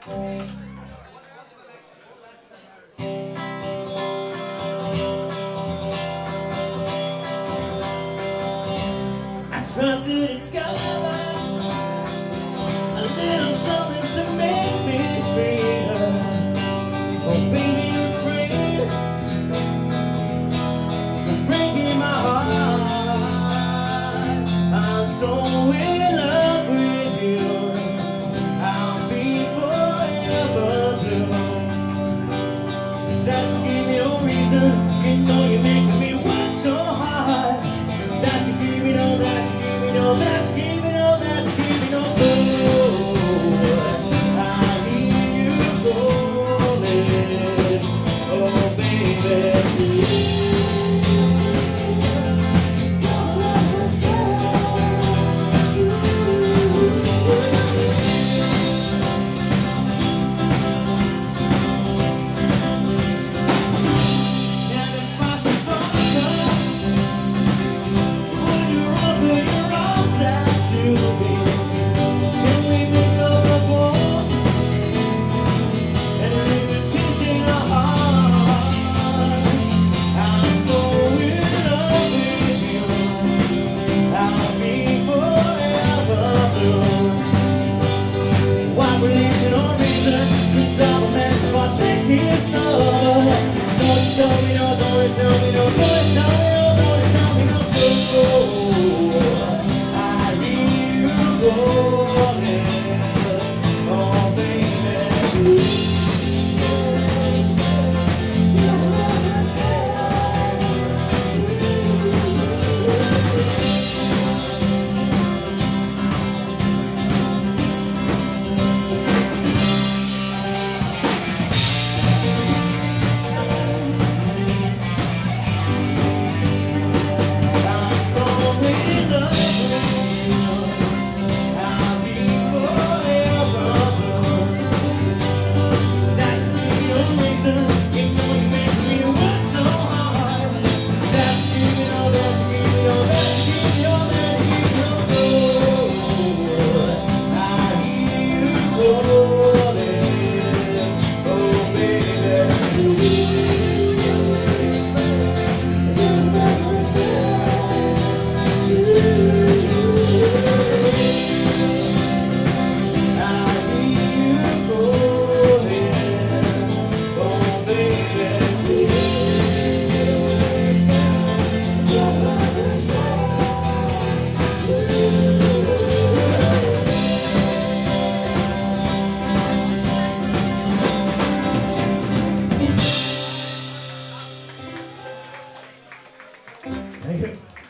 Trying to discover a little something to make me sweeter. Oh baby, you're afraid of breaking my heart. I'm so in love with you, I'll be forever blue. That you give me no reason, you know you're making me work so hard. That you give me no, that you give me no, that you give me no, that you give me no soul. I hear you calling, oh baby. Thank you.